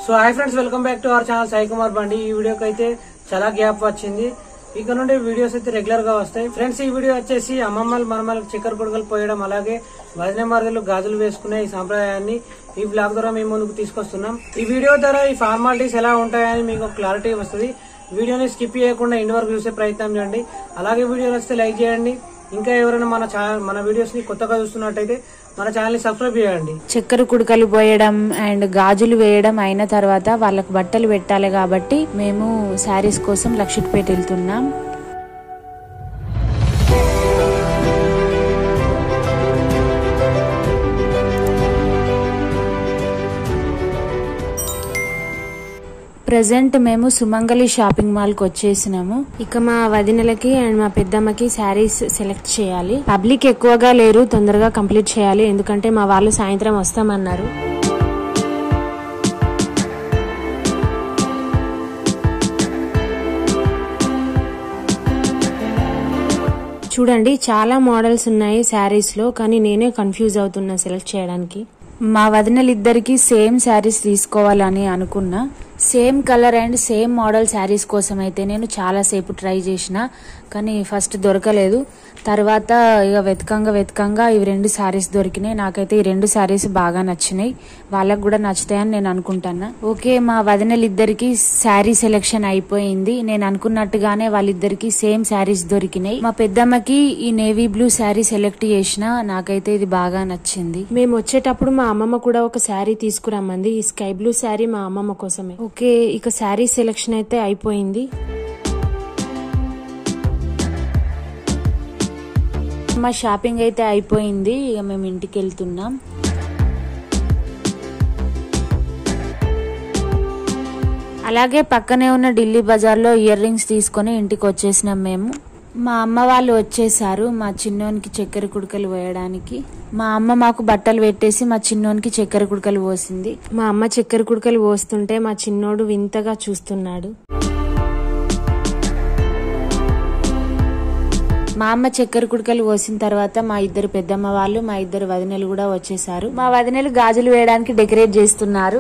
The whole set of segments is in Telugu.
So hi friends, welcome back to our channel Sai Kumar Bandi. ఈ వీడియోకి అయితే చాలా గ్యాప్ వచ్చింది. ఇక నుండి వీడియోస్ అయితే రెగ్యులర్ గా వస్తాయి. ఫ్రెండ్స్, ఈ వీడియో వచ్చేసి అమ్మమ్మలు మనమలకు చక్కెర కొడుకలు పోయడం, అలాగే వదిన మరదలు గాజులు వేసుకునే ఈ సాంప్రదాయాన్ని ఈ బ్లాగ్ ద్వారా మేము ముందుకు తీసుకొస్తున్నాం. ఈ వీడియో ద్వారా ఈ ఫార్మాలిటీస్ ఎలా ఉంటాయని మీకు క్లారిటీ వస్తుంది. వీడియోని స్కిప్ చేయకుండా ఇంటి వరకు చూసే ప్రయత్నం చేయండి. అలాగే వీడియో నచ్చితే లైక్ చేయండి. ఇంకా ఎవరైనా మన వీడియోస్ ని కొత్తగా చూస్తున్నట్టయితే మన ఛానల్ ని సబ్స్క్రైబ్ చేయండి. చక్కెర కుడకలు పోయడం అండ్ గాజులు వేయడం అయిన తర్వాత వాళ్ళకు బట్టలు పెట్టాలి కాబట్టి మేము శారీస్ కోసం లక్షిట్పేట వెళ్తున్నాం. ప్రెజెంట్ మేము సుమంగళి షాపింగ్ మాల్ కి వచ్చేసినాము. ఇక మా వదినలకి అండ్ మా పెద్దమ్మకి శారీస్ సెలెక్ట్ చేయాలి. పబ్లిక్ ఎక్కువగా లేరు, తొందరగా కంప్లీట్ చేయాలి, ఎందుకంటే మా వాళ్ళు సాయంత్రం వస్తామన్నారు. చూడండి, చాలా మోడల్స్ ఉన్నాయి శారీస్ లో, కానీ నేనే కన్ఫ్యూజ్ అవుతున్నా సెలెక్ట్ చేయడానికి. మా వదినలిద్దరికి సేమ్ శారీస్ తీసుకోవాలని అనుకున్నా. Same colour and same model saris కోసం అయితే నేను చాలా సేపు ట్రై చేసిన, కానీ ఫస్ట్ దొరకలేదు. తర్వాత ఇక వెతకంగా ఇవి 2 శారీస్ దొరికినాయి. నాకైతే ఈ 2 శారీస్ బాగా నచ్చినాయి, వాళ్ళకు కూడా నచ్చుతాయని నేను అనుకుంటున్నా. ఓకే, మా వదినలిద్దరికి శారీ సెలెక్షన్ అయిపోయింది. నేను అనుకున్నట్టుగానే వాళ్ళిద్దరికి సేమ్ శారీస్ దొరికినాయి. మా పెద్దమ్మకి ఈ నేవీ బ్లూ శారీ సెలెక్ట్ చేసిన, నాకైతే ఇది బాగా నచ్చింది. మేము వచ్చేటప్పుడు మా అమ్మమ్మ కూడా ఒక శారీ తీసుకురమ్మంది. ఈ స్కై బ్లూ శారీ మా అమ్మమ్మ కోసమే. ఓకే, ఇక శారీ సెలెక్షన్ అయితే అయిపోయింది. మా షాపింగ్ అయితే అయిపోయింది. ఇక మేము ఇంటికి వెళ్తున్నాం. అలాగే పక్కనే ఉన్న ఢిల్లీ బజార్ లో ఇయర్ రింగ్స్ తీసుకుని ఇంటికి వచ్చేసినాం మేము. మా అమ్మ వాళ్ళు వచ్చేసారు మా చిన్నోనికి చక్కెర కుడకలు పోయడానికి. మా అమ్మ మాకు బట్టలు పెట్టేసి మా చిన్నోనికి చక్కెర కుడకలు పోసింది. మా అమ్మ చక్కెర కుడకలు పోస్తుంటే మా చిన్నోడు వింతగా చూస్తున్నాడు. మా అమ్మ చక్కెర కుడకలు పోసిన తర్వాత మా ఇద్దరు పెద్దమ్మ వాళ్ళు, మా ఇద్దరు వదినలు కూడా వచ్చేసారు. మా వదినలు గాజులు వేయడానికి డెకరేట్ చేస్తున్నారు.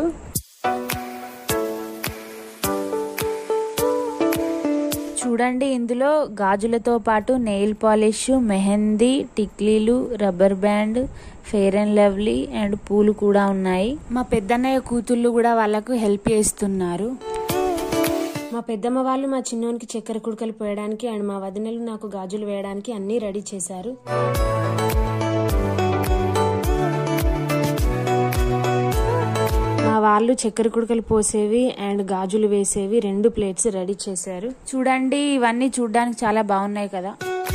చూడండి, ఇందులో గాజులతో పాటు నెయిల్ పాలిష్, మెహందీ, టిక్లీలు, rubber band, Fair and Lovely and పూలు కూడా ఉన్నాయి. మా పెద్దన్నయ్య కూతుళ్ళు కూడా వాళ్ళకు హెల్ప్ చేస్తున్నారు. మా పెద్దమ్మ వాళ్ళు మా చిన్నోనికి చక్కెర కుడకలు పోయడానికి అండ్ మా వదినలు నాకు గాజులు వేయడానికి అన్ని రెడీ చేశారు. మా వాళ్ళు చక్కెర కుడకలు పోసేవి అండ్ గాజులు వేసేవి 2 ప్లేట్స్ రెడీ చేశారు. చూడండి, ఇవన్నీ చూడడానికి చాలా బాగున్నాయి కదా.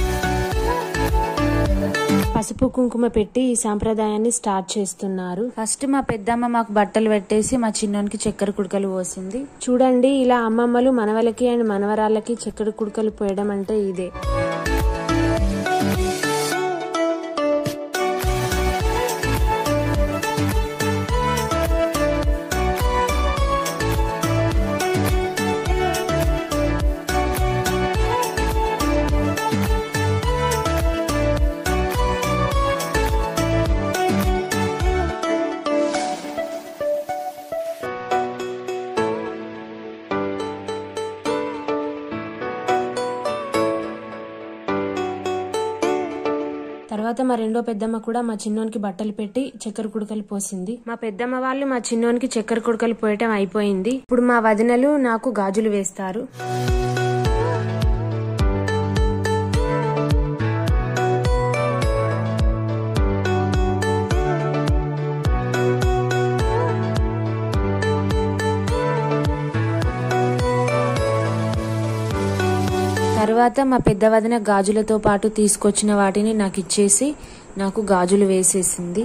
పసుపు కుంకుమ పెట్టి ఈ సాంప్రదాయాన్ని స్టార్ట్ చేస్తున్నారు. ఫస్ట్ మా పెద్దమ్మ మాకు బట్టలు పెట్టేసి మా చిన్నోనికి చక్కెర కుడకలు పోసింది. చూడండి, ఇలా అమ్మమ్మలు మనవలకి అండ్ మనవరాళ్ళకి చక్కెర కుడకలు పోయడం అంటే ఇదే. తర్వాత మా రెండో పెద్దమ్మ కూడా మా చిన్నోనికి బట్టలు పెట్టి చక్కెర కుడకలు పోసింది. మా పెద్దమ్మ వాళ్ళు మా చిన్నోనికి చక్కెర కుడకలు పోయటం అయిపోయింది. ఇప్పుడు మా వదినలు నాకు గాజులు వేస్తారు. తర్వాత మా పెద్ద వదిన గాజులతో పాటు తీసుకొచ్చిన వాటిని నాకు ఇచ్చేసి నాకు గాజులు వేసేసింది.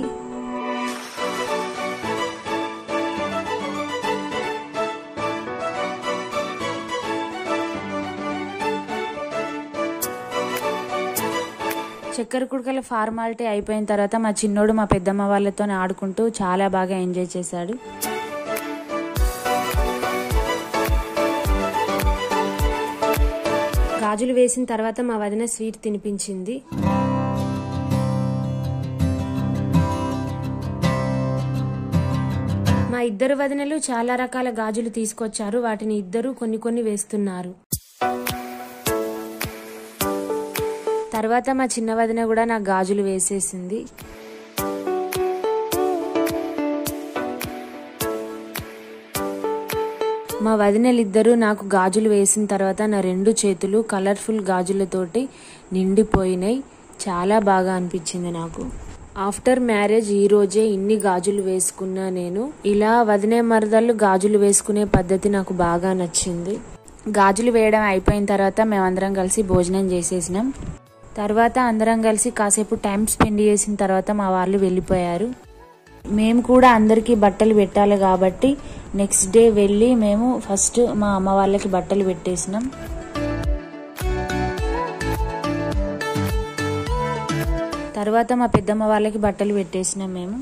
చక్కెర కుడకల ఫార్మాలిటీ అయిపోయిన తర్వాత మా చిన్నోడు మా పెద్దమ్మ వాళ్ళతో ఆడుకుంటూ చాలా బాగా ఎంజాయ్ చేశాడు. గాజులు వేసిన తర్వాత మా వదిన స్వీట్ తినిపించింది. మా మా ఇద్దరు వదినలు చాలా రకాల గాజులు తీసుకొచ్చారు. వాటిని ఇద్దరు కొన్ని వేస్తున్నారు. తర్వాత మా చిన్న వదిన కూడా నాకు గాజులు వేసేసింది. మా వదినలిద్దరూ నాకు గాజులు వేసిన తర్వాత నా 2 చేతులు కలర్ఫుల్ గాజులతోటి నిండిపోయినాయి. చాలా బాగా అనిపించింది నాకు. ఆఫ్టర్ మ్యారేజ్ ఈ రోజే ఇన్ని గాజులు వేసుకున్నా నేను. ఇలా వదినే మరదళ్ళు గాజులు వేసుకునే పద్ధతి నాకు బాగా నచ్చింది. గాజులు వేయడం అయిపోయిన తర్వాత మేమందరం కలిసి భోజనం చేసేసినాం. తర్వాత అందరం కలిసి కాసేపు టైం స్పెండ్ చేసిన తర్వాత మా వాళ్ళు వెళ్ళిపోయారు. మేము కూడా అందరికీ బట్టలు పెట్టాలి కాబట్టి నెక్స్ట్ డే వెళ్ళి మేము ఫస్ట్ మా అమ్మ వాళ్ళకి బట్టలు పెట్టేసినాం. తర్వాత మా పెద్దమ్మ వాళ్ళకి బట్టలు పెట్టేసినాం మేము.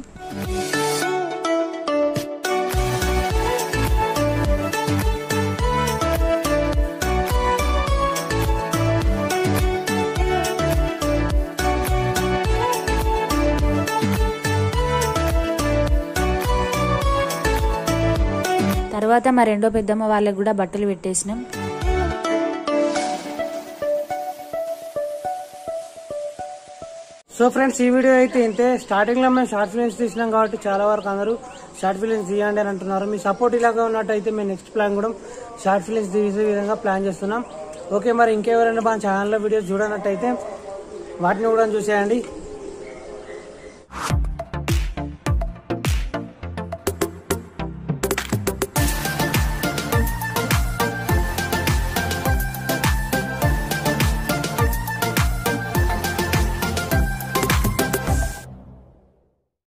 తర్వాత మా రెండో పెద్దమ్మ వాళ్ళకి కూడా బట్టలు పెట్టేసినాం. సో ఫ్రెండ్స్, ఈ వీడియో అయితే ఇంతే. స్టార్టింగ్ లో మేము షార్ట్ ఫిలిమ్స్ తీసినాం కాబట్టి చాలా వరకు అందరూ షార్ట్ ఫిలిమ్స్ తీయండి అని అంటున్నారు. మీ సపోర్ట్ ఇలాగా ఉన్నట్టయితే మేము నెక్స్ట్ ప్లాన్ కూడా షార్ట్ ఫిలిమ్స్ తీసే విధంగా ప్లాన్ చేస్తున్నాం. ఓకే, మరి ఇంకెవరైనా మా ఛానల్లో వీడియోస్ చూడనట్టయితే వాటిని కూడా చూసేయండి.